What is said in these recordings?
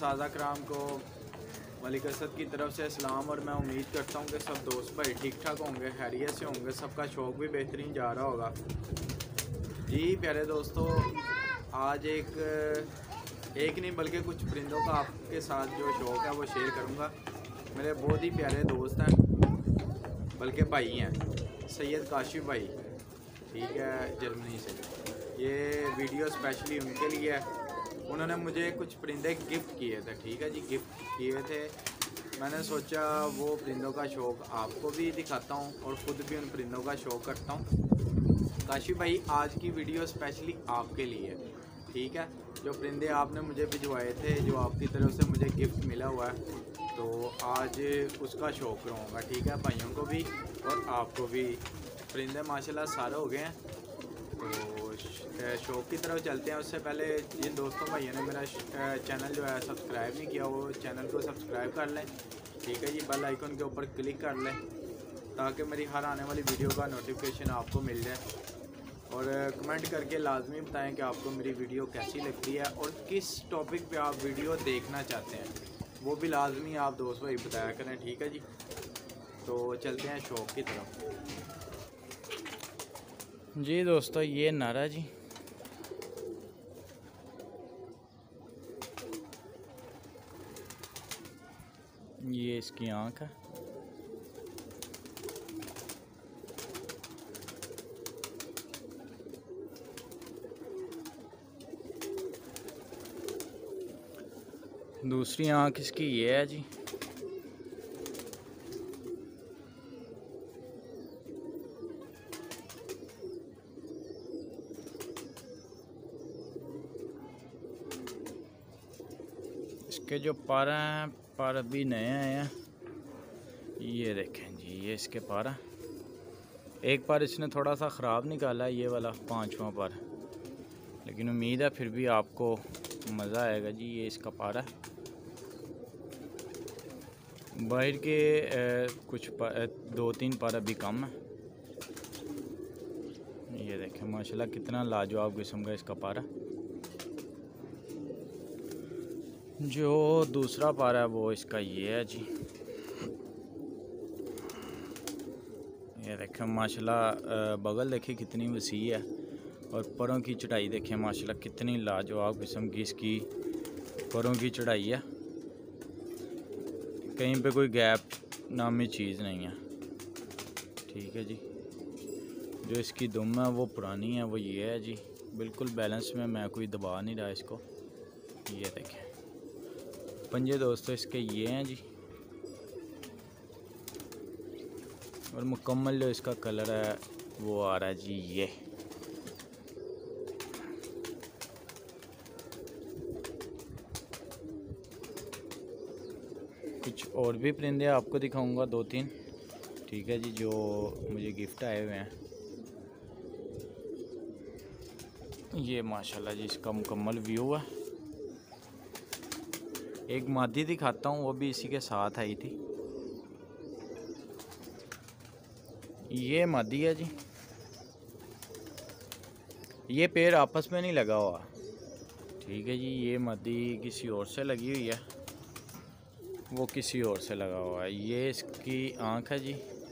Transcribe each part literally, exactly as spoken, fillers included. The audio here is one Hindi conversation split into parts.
सादा कराम को मलिक असद की तरफ से सलाम। और मैं उम्मीद करता हूँ कि सब दोस्त भाई ठीक ठाक होंगे, खैरियत से होंगे, सबका शौक़ भी बेहतरीन जा रहा होगा। जी प्यारे दोस्तों, आज एक एक नहीं बल्कि कुछ परिंदों का आपके साथ जो शौक़ है वो शेयर करूँगा। मेरे बहुत ही प्यारे दोस्त हैं, बल्कि भाई हैं, सैयद काशिफ भाई, ठीक है, जर्मनी से। ये वीडियो स्पेशली उनके लिए है। उन्होंने मुझे कुछ परिंदे गिफ्ट किए थे, ठीक है जी, गिफ्ट किए थे। मैंने सोचा वो परिंदों का शौक़ आपको भी दिखाता हूँ और ख़ुद भी उन परिंदों का शौक़ करता हूँ। काशिफ भाई, आज की वीडियो स्पेशली आपके लिए, ठीक है। जो परिंदे आपने मुझे भिजवाए थे, जो आपकी तरफ से मुझे गिफ्ट मिला हुआ है, तो आज उसका शौक़ कराऊँगा, ठीक है, भाइयों को भी और आपको भी। परिंदे माशाल्लाह सारे हो गए हैं, तो शौक़ की तरफ चलते हैं। उससे पहले जिन दोस्तों भाइयों ने मेरा चैनल जो है सब्सक्राइब नहीं किया, वो चैनल को सब्सक्राइब कर लें, ठीक है जी। बेल आइकन के ऊपर क्लिक कर लें ताकि मेरी हर आने वाली वीडियो का नोटिफिकेशन आपको मिल जाए। और कमेंट करके लाजमी बताएं कि आपको मेरी वीडियो कैसी लगती है और किस टॉपिक पे आप वीडियो देखना चाहते हैं, वो भी लाजमी आप दोस्त भाई बताया करें, ठीक है जी। तो चलते हैं शौक़ की तरफ। जी दोस्तों, ये नारा जी, ये इसकी आँख है। दूसरी आँख इसकी ये है जी। इसके जो पर हैं, पर अभी नए आए हैं, ये देखें जी, ये इसके पर हैं। एक पर इसने थोड़ा सा ख़राब निकाला, ये वाला पांचवा पर, लेकिन उम्मीद है फिर भी आपको मज़ा आएगा जी। ये इसका पर है। बाहर के ए, कुछ पर, दो तीन पर अभी कम है। ये देखें माशाल्लाह कितना लाजवाब किस्म का इसका पर है। जो दूसरा पर है वो इसका ये है जी। ये देखें माशाल्लाह बगल देखें कितनी वसी है और परों की चढ़ाई देखें माशाल्लाह कितनी लाजवाब किस्म की इसकी परों की चढ़ाई है। कहीं पे कोई गैप नामी चीज़ नहीं है, ठीक है जी। जो इसकी दुम है वो पुरानी है, वो ये है जी, बिल्कुल बैलेंस में, मैं कोई दबा नहीं रहा इसको। ये देखें पंजे दोस्तों इसके ये हैं जी। और मुकम्मल जो इसका कलर है वो आ रहा है जी ये। कुछ और भी परिंदे आपको दिखाऊंगा, दो तीन, ठीक है जी, जो मुझे गिफ्ट आए हुए हैं। ये माशाल्लाह जी इसका मुकम्मल व्यू है। एक मादी दिखाता हूँ, वो भी इसी के साथ आई थी। ये मादी है जी। ये पेड़ आपस में नहीं लगा हुआ, ठीक है जी। ये मादी किसी और से लगी हुई है, वो किसी और से लगा हुआ है। ये इसकी आँख है जी।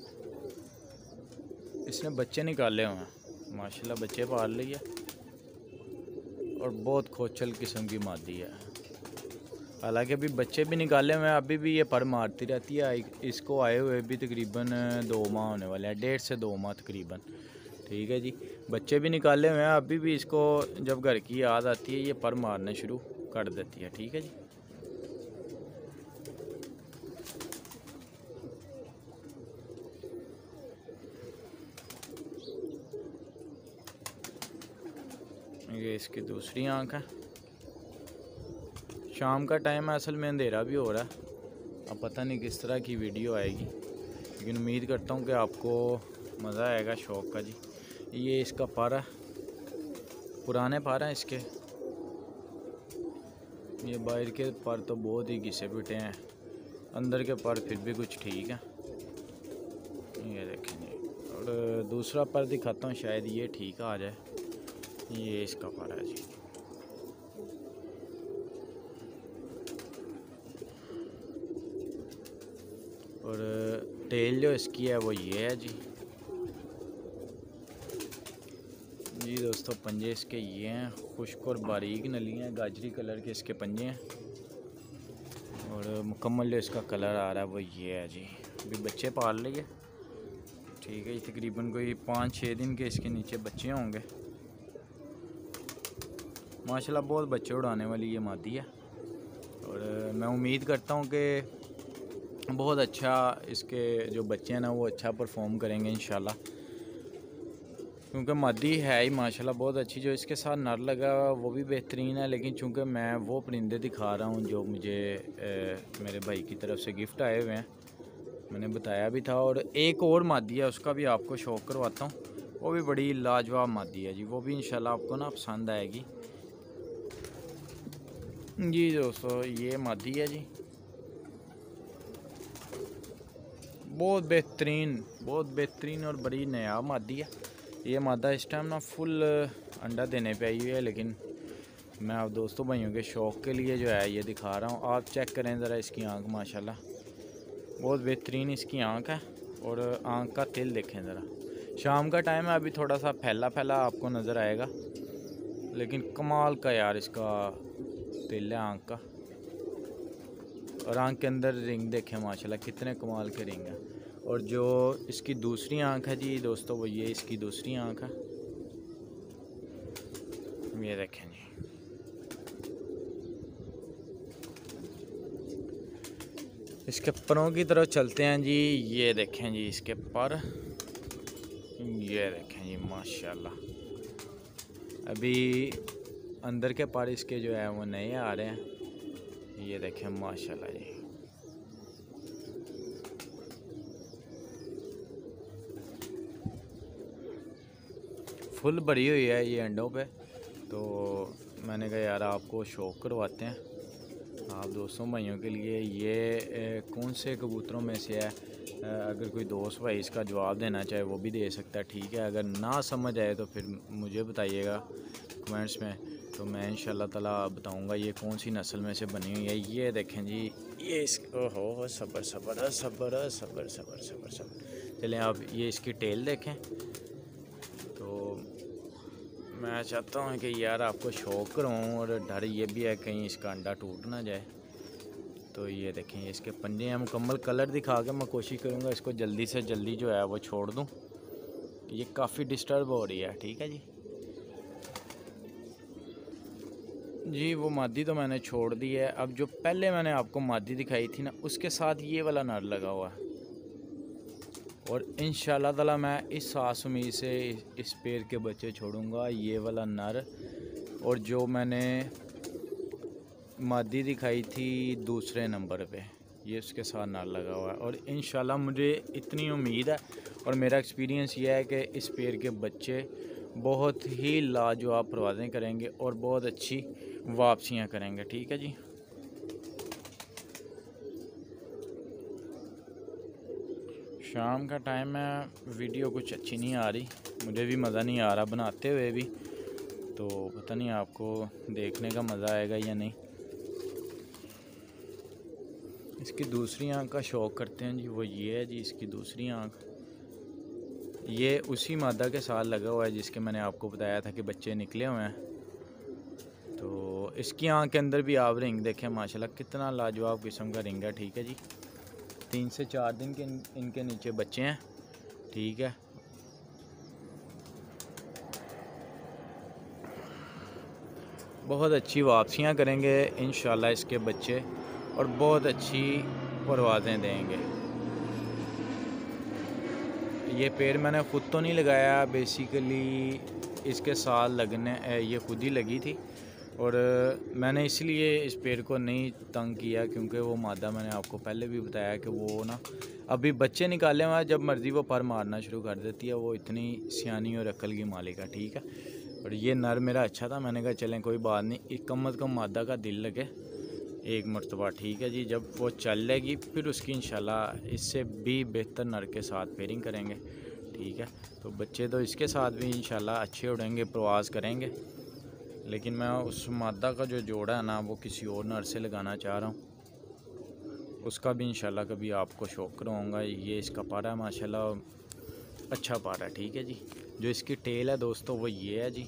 इसने बच्चे निकाले हुए हैं, माशाल्लाह बच्चे पाल रही है और बहुत खोचल किस्म की मादी है। हालांकि अभी बच्चे भी निकाले हुए हैं, अभी भी ये पर मारती रहती है। इसको आए हुए भी तकरीबन दो माह होने वाले हैं, डेढ़ से दो माह तकरीबन, ठीक है जी। बच्चे भी निकाले हुए हैं, अभी भी इसको जब घर की याद आती है ये पर मारने शुरू कर देती है, ठीक है जी। ये इसकी दूसरी आँख है। शाम का टाइम है, असल में अंधेरा भी हो रहा है। अब पता नहीं किस तरह की वीडियो आएगी, लेकिन उम्मीद करता हूँ कि आपको मज़ा आएगा शौक़ का जी। ये इसका पर है, पुराने पर हैं इसके। ये बाहर के पर तो बहुत ही घिसे पिटे हैं, अंदर के पर फिर भी कुछ ठीक है। ये देखेंगे। और दूसरा पर दिखाता हूँ, शायद ये ठीक आ जाए। ये इसका पर है जी। और टेल जो इसकी है वो ये है जी। जी दोस्तों पंजे इसके ये हैं, खुश्क और बारीक नलियाँ हैं, गाजरी कलर के इसके पंजे हैं। और मुकम्मल जो इसका कलर आ रहा है वो ये है जी। अभी बच्चे पाल लिए, ठीक है, तकरीबन कोई पाँच छः दिन के इसके नीचे बच्चे होंगे। माशाल्लाह बहुत बच्चे उड़ाने वाली ये मादी है। और मैं उम्मीद करता हूँ कि बहुत अच्छा इसके जो बच्चे हैं ना वो अच्छा परफॉर्म करेंगे इंशाल्लाह, क्योंकि मादी है ही माशाल्लाह बहुत अच्छी। जो इसके साथ नर लगा वो भी बेहतरीन है, लेकिन चूंकि मैं वो परिंदे दिखा रहा हूँ जो मुझे ए, मेरे भाई की तरफ से गिफ्ट आए हुए हैं, मैंने बताया भी था। और एक और मादी है उसका भी आपको शौक करवाता हूँ, वो भी बड़ी लाजवाब मादी है जी, वो भी इंशाल्लाह आपको ना पसंद आएगी। जी दोस्तों ये मादी है जी, बहुत बेहतरीन बहुत बेहतरीन और बड़ी नायाब मादी है। ये मादा इस टाइम ना फुल अंडा देने पे आई हुई है, लेकिन मैं आप दोस्तों भाइयों के शौक़ के लिए जो है ये दिखा रहा हूँ। आप चेक करें ज़रा इसकी आंख, माशाल्लाह बहुत बेहतरीन इसकी आंख है। और आंख का तिल देखें ज़रा, शाम का टाइम है, अभी थोड़ा सा फैला फैला आपको नज़र आएगा, लेकिन कमाल का यार इसका तिल है आंख का। और आंख के अंदर रिंग देखें माशाल्लाह कितने कमाल के रिंग है। और जो इसकी दूसरी आंख है जी दोस्तों वो ये इसकी दूसरी आंख है, ये देखें जी। इसके परों की तरफ चलते हैं जी, ये देखें जी इसके पर, ये देखें जी माशाल्लाह। अभी अंदर के पर इसके जो है वो नए आ रहे हैं, ये देखें माशाल्लाह जी। फुल भरी हुई है ये अंडों पे, तो मैंने कहा यार आपको शौक करवाते हैं आप दोस्तों भाइयों के लिए। ये ए, कौन से कबूतरों में से है, अगर कोई दोस्त भाई इसका जवाब देना चाहे वो भी दे सकता है, ठीक है। अगर ना समझ आए तो फिर मुझे बताइएगा कमेंट्स में, तो मैं इंशाल्लाह ताला बताऊंगा ये कौन सी नस्ल में से बनी हुई है। ये देखें जी, ये इस ओहो सबर सबर सबर सबर सबर सबर सबर चलें आप ये इसकी टेल देखें। तो मैं चाहता हूँ कि यार आपको शौक कराऊँ, और डर ये भी है कहीं इसका अंडा टूट ना जाए। तो ये देखें इसके पंजे हैं, मुकम्मल कलर दिखा के मैं कोशिश करूँगा इसको जल्दी से जल्दी जो है वो छोड़ दूँ। ये काफ़ी डिस्टर्ब हो रही है, ठीक है जी। जी वो मादी तो मैंने छोड़ दी है। अब जो पहले मैंने आपको मादी दिखाई थी ना, उसके साथ ये वाला नर लगा हुआ है, और इंशाल्लाह ताला मैं इस आस उम्मीद से इस पेड़ के बच्चे छोड़ूंगा, ये वाला नर। और जो मैंने मादी दिखाई थी दूसरे नंबर पे, ये उसके साथ नर लगा हुआ है। और इंशाल्लाह मुझे इतनी उम्मीद है और मेरा एक्सपीरियंस ये है कि इस पेड़ के बच्चे बहुत ही लाजवाब परवाज़ें करेंगे और बहुत अच्छी वापसियाँ करेंगे, ठीक है जी। शाम का टाइम है, वीडियो कुछ अच्छी नहीं आ रही, मुझे भी मज़ा नहीं आ रहा बनाते हुए भी, तो पता नहीं आपको देखने का मज़ा आएगा या नहीं। इसकी दूसरी आंख का शौक़ करते हैं जी, वो ये है जी इसकी दूसरी आंख। ये उसी मादा के साथ लगा हुआ है जिसके मैंने आपको बताया था कि बच्चे निकले हुए हैं। तो इसकी आंख के अंदर भी आप रिंग देखें माशाल्लाह कितना लाजवाब किस्म का रिंग है, ठीक है जी। तीन से चार दिन के इनके नीचे बच्चे हैं, ठीक है। बहुत अच्छी वापसियां करेंगे इंशाल्लाह इसके बच्चे, और बहुत अच्छी परवाज़ें देंगे। ये पेड़ मैंने ख़ुद तो नहीं लगाया, बेसिकली इसके साथ लगने ये खुद ही लगी थी। और मैंने इसलिए इस पेड़ को नहीं तंग किया क्योंकि वो मादा मैंने आपको पहले भी बताया कि वो ना अभी बच्चे निकाले हुए हैं, जब मर्ज़ी वो पर मारना शुरू कर देती है। वो इतनी सियानी और अक्ल की मालिक है, ठीक है। और ये नर मेरा अच्छा था, मैंने कहा चलें कोई बात नहीं, कम अज़ कम मादा का दिल लगे एक मरतबा, ठीक है जी। जब वो चल लेगी फिर उसकी इंशाल्लाह इससे भी बेहतर नर के साथ पेयरिंग करेंगे, ठीक है। तो बच्चे तो इसके साथ भी इंशाल्लाह अच्छे उड़ेंगे, प्रवास करेंगे, लेकिन मैं उस मादा का जो जोड़ा है ना वो किसी और नर से लगाना चाह रहा हूँ। उसका भी इंशाल्लाह कभी आपको शौक कराऊँगा। ये इसका पारा है माशाल्लाह, अच्छा पारा है, ठीक है जी। जो इसकी टेल है दोस्तों वो ये है जी,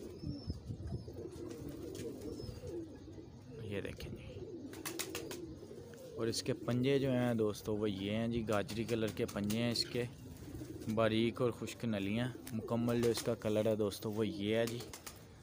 ये देखें जी। और इसके पंजे जो हैं दोस्तों वो ये हैं जी, गाजरी कलर के पंजे हैं इसके, बारीक और खुश्क नलियाँ। मुकम्मल जो इसका कलर है दोस्तों वो ये है जी।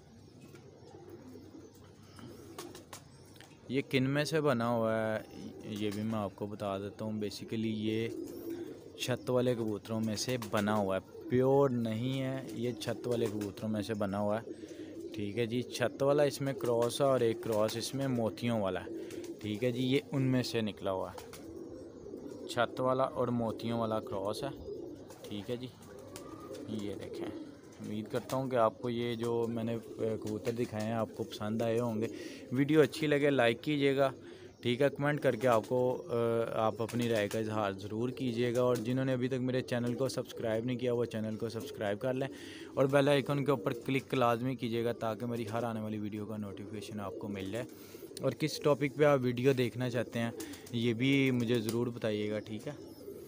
ये किन में से बना हुआ है ये भी मैं आपको बता देता हूँ। बेसिकली ये छत वाले कबूतरों में से बना हुआ है, प्योर नहीं है, ये छत वाले कबूतरों में से बना हुआ है, ठीक है जी। छत वाला इसमें क्रॉस है और एक क्रॉस इसमें मोतियों वाला है, ठीक है जी। ये उनमें से निकला हुआ है, छत वाला और मोतियों वाला क्रॉस है, ठीक है जी। ये देखें, उम्मीद करता हूँ कि आपको ये जो मैंने कबूतर दिखाए हैं आपको पसंद आए होंगे। वीडियो अच्छी लगे लाइक कीजिएगा, ठीक है। कमेंट करके आपको आप अपनी राय का इजहार ज़रूर कीजिएगा। और जिन्होंने अभी तक मेरे चैनल को सब्सक्राइब नहीं किया वो चैनल को सब्सक्राइब कर लें और बेल आइकन के ऊपर क्लिक लाजमी कीजिएगा ताकि मेरी हर आने वाली वीडियो का नोटिफिकेशन आपको मिल जाए। और किस टॉपिक पे आप वीडियो देखना चाहते हैं ये भी मुझे ज़रूर बताइएगा, ठीक है,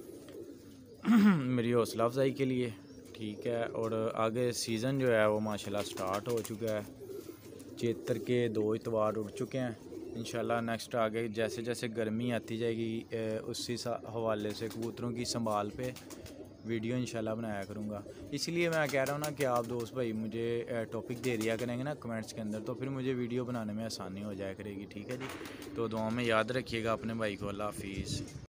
मेरी हौसला अफजाई के लिए, ठीक है। और आगे सीज़न जो है वो माशाल्लाह स्टार्ट हो चुका है, चैत्र के दो इतवार उड़ चुके हैं। इंशाल्लाह नेक्स्ट आगे जैसे जैसे गर्मी आती जाएगी उसी हवाले से कबूतरों की संभाल पे वीडियो इंशाल्लाह बनाया करूँगा। इसलिए मैं कह रहा हूँ ना कि आप दोस्त भाई मुझे टॉपिक दे दिया करेंगे ना कमेंट्स के अंदर, तो फिर मुझे वीडियो बनाने में आसानी हो जाया करेगी, ठीक है जी। तो दुआ में याद रखिएगा अपने भाई को। अल्लाह हाफिज़।